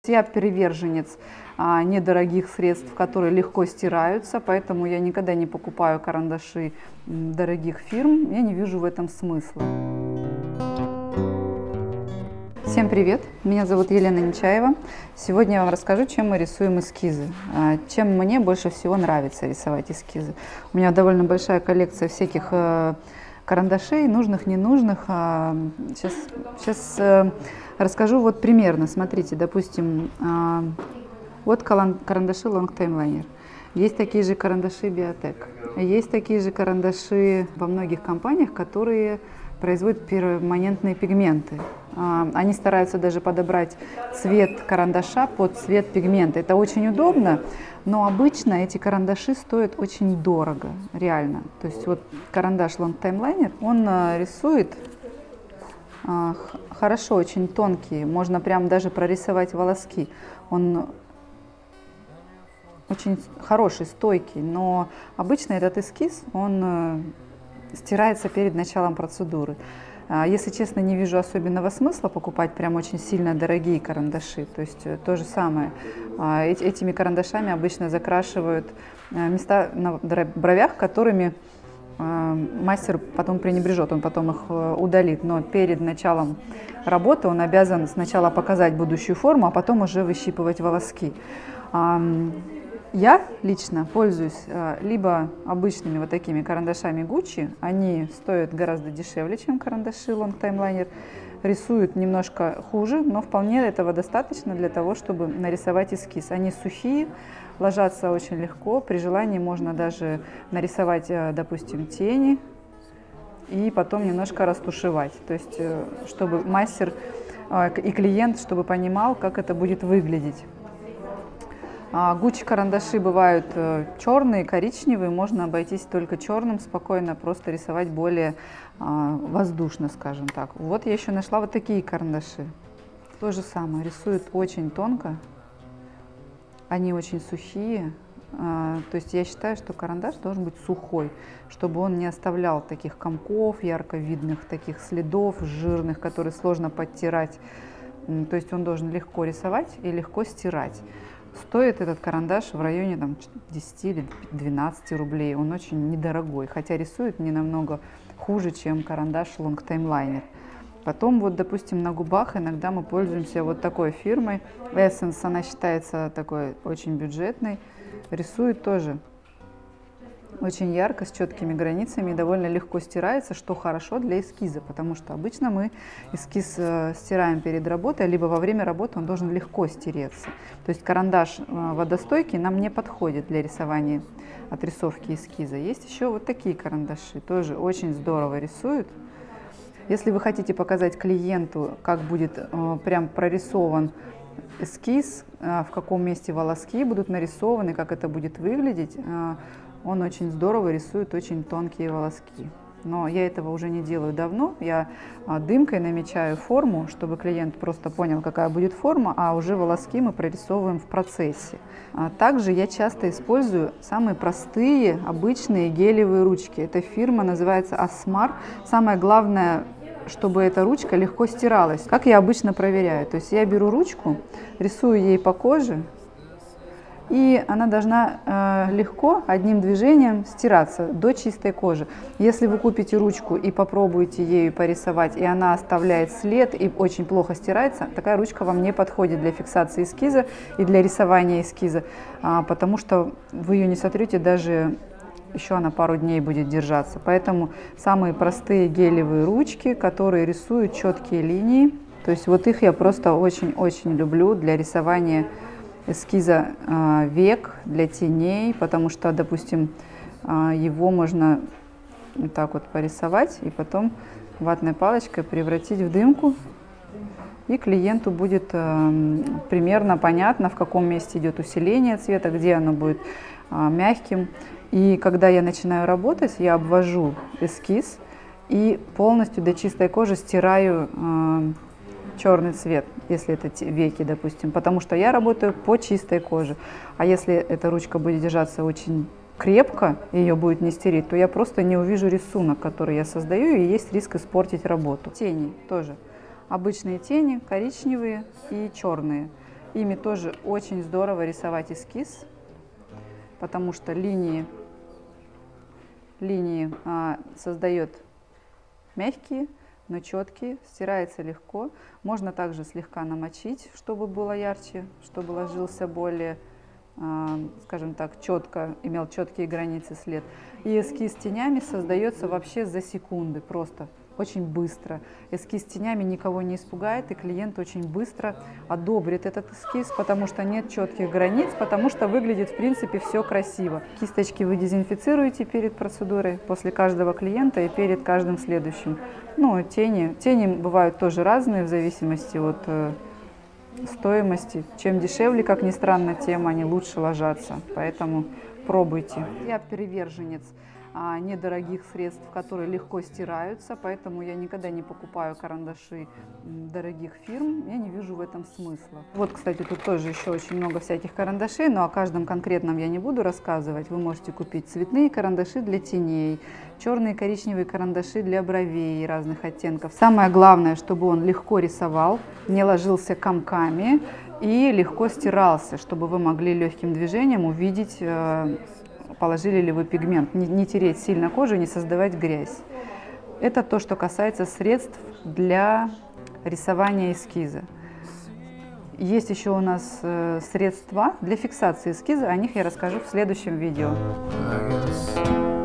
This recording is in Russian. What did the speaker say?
Я приверженец недорогих средств, которые легко стираются, поэтому я никогда не покупаю карандаши дорогих фирм, я не вижу в этом смысла. Всем привет! Меня зовут Елена Нечаева. Сегодня я вам расскажу, чем мы рисуем эскизы, чем мне больше всего нравится рисовать эскизы. У меня довольно большая коллекция всяких карандашей, нужных, ненужных. Сейчас расскажу вот примерно. Смотрите, допустим, вот карандаши Long Time Liner. Есть такие же карандаши Biotech. Есть такие же карандаши во многих компаниях, которые производят перманентные пигменты. Они стараются даже подобрать цвет карандаша под цвет пигмента. Это очень удобно, но обычно эти карандаши стоят очень дорого, реально. То есть вот карандаш Long Time Liner, он рисует хорошо, очень тонкие, можно прям даже прорисовать волоски. Он очень хороший, стойкий, но обычно этот эскиз, он стирается перед началом процедуры. Если честно, не вижу особенного смысла покупать прям очень сильно дорогие карандаши. То есть то же самое. Этими карандашами обычно закрашивают места на бровях, которыми мастер потом пренебрежет, он потом их удалит. Но перед началом работы он обязан сначала показать будущую форму, а потом уже выщипывать волоски. Я лично пользуюсь либо обычными вот такими карандашами Gucci, они стоят гораздо дешевле, чем карандаши Long Time Liner, рисуют немножко хуже, но вполне этого достаточно для того, чтобы нарисовать эскиз. Они сухие, ложатся очень легко, при желании можно даже нарисовать, допустим, тени и потом немножко растушевать, то есть чтобы мастер и клиент, чтобы понимал, как это будет выглядеть. Gucci карандаши бывают черные, коричневые, можно обойтись только черным, спокойно просто рисовать более воздушно, скажем так. Вот я еще нашла вот такие карандаши. То же самое, рисуют очень тонко, они очень сухие. То есть я считаю, что карандаш должен быть сухой, чтобы он не оставлял таких комков, ярко видных, таких следов жирных, которые сложно подтирать. То есть он должен легко рисовать и легко стирать. Стоит этот карандаш в районе 10 или 12 рублей. Он очень недорогой, хотя рисует не намного хуже, чем карандаш Long Time Liner. Потом, вот, допустим, на губах иногда мы пользуемся вот такой фирмой. Essence, она считается такой очень бюджетной. Рисует тоже очень ярко, с четкими границами, и довольно легко стирается, что хорошо для эскиза, потому что обычно мы эскиз стираем перед работой, либо во время работы он должен легко стереться. То есть карандаш водостойкий нам не подходит для рисования, отрисовки эскиза. Есть еще вот такие карандаши, тоже очень здорово рисуют. Если вы хотите показать клиенту, как будет прям прорисован эскиз, в каком месте волоски будут нарисованы, как это будет выглядеть, он очень здорово рисует очень тонкие волоски. Но я этого уже не делаю давно. Я дымкой намечаю форму, чтобы клиент просто понял, какая будет форма, а уже волоски мы прорисовываем в процессе. Также я часто использую самые простые, обычные гелевые ручки. Эта фирма называется Asmar. Самое главное, чтобы эта ручка легко стиралась. Как я обычно проверяю? То есть я беру ручку, рисую ей по коже, и она должна легко одним движением стираться до чистой кожи. Если вы купите ручку и попробуете ею порисовать, и она оставляет след и очень плохо стирается, такая ручка вам не подходит для фиксации эскиза и для рисования эскиза, потому что вы ее не сотрете, даже еще она пару дней будет держаться. Поэтому самые простые гелевые ручки, которые рисуют четкие линии, то есть вот их я просто очень-очень люблю для рисования эскиза век, для теней, потому что, допустим, его можно вот так вот порисовать и потом ватной палочкой превратить в дымку, и клиенту будет примерно понятно, в каком месте идет усиление цвета, где оно будет мягким. И когда я начинаю работать, я обвожу эскиз и полностью до чистой кожи стираю черный цвет, если это веки, допустим, потому что я работаю по чистой коже. А если эта ручка будет держаться очень крепко, и ее будет не стереть, то я просто не увижу рисунок, который я создаю, и есть риск испортить работу. Тени тоже. Обычные тени, коричневые и черные. Ими тоже очень здорово рисовать эскиз, потому что линии создает мягкие, но четкие, стирается легко. Можно также слегка намочить, чтобы было ярче, чтобы ложился более, скажем так, четко, имел четкие границы след. И эскиз тенями создается вообще за секунды, просто очень быстро. Эскиз тенями никого не испугает, и клиент очень быстро одобрит этот эскиз, потому что нет четких границ, потому что выглядит, в принципе, все красиво. Кисточки вы дезинфицируете перед процедурой, после каждого клиента и перед каждым следующим. Ну, тени бывают тоже разные в зависимости от стоимости. Чем дешевле, как ни странно, тем они лучше ложатся, поэтому пробуйте. Я приверженец недорогих средств, которые легко стираются, поэтому я никогда не покупаю карандаши дорогих фирм, я не вижу в этом смысла. Вот, кстати, тут тоже еще очень много всяких карандашей, но о каждом конкретном я не буду рассказывать. Вы можете купить цветные карандаши для теней, черные, коричневые карандаши для бровей разных оттенков. Самое главное, чтобы он легко рисовал, не ложился комками и легко стирался, чтобы вы могли легким движением увидеть, положили ли вы пигмент, не тереть сильно кожу, не создавать грязь. Это то, что касается средств для рисования эскиза. Есть еще у нас средства для фиксации эскиза, о них я расскажу в следующем видео.